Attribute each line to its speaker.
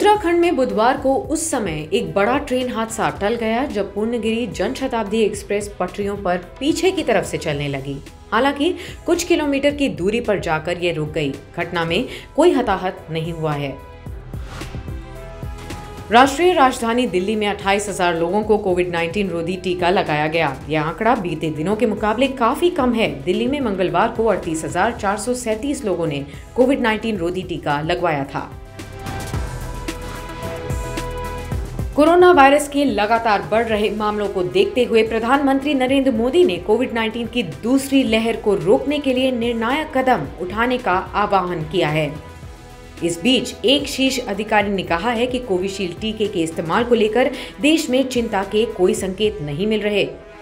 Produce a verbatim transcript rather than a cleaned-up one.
Speaker 1: उत्तराखंड में बुधवार को उस समय एक बड़ा ट्रेन हादसा टल गया जब पूर्णगिरी जनशताब्दी एक्सप्रेस पटरियों पर पीछे की तरफ से चलने लगी। हालांकि कुछ किलोमीटर की दूरी पर जाकर ये रुक गई। घटना में कोई हताहत नहीं हुआ है। राष्ट्रीय राजधानी दिल्ली में अट्ठाईस हज़ार लोगों को कोविड नाइन्टीन रोधी टीका लगाया गया। यह आंकड़ा बीते दिनों के मुकाबले काफी कम है। दिल्ली में मंगलवार को अड़तीस हजार चार सौ सैंतीस लोगों ने कोविड नाइन्टीन रोधी टीका लगवाया था। कोरोना वायरस के लगातार बढ़ रहे मामलों को देखते हुए प्रधानमंत्री नरेंद्र मोदी ने कोविड नाइन्टीन की दूसरी लहर को रोकने के लिए निर्णायक कदम उठाने का आह्वान किया है। इस बीच एक शीर्ष अधिकारी ने कहा है कि कोविशील्ड टीके के इस्तेमाल को लेकर देश में चिंता के कोई संकेत नहीं मिल रहे।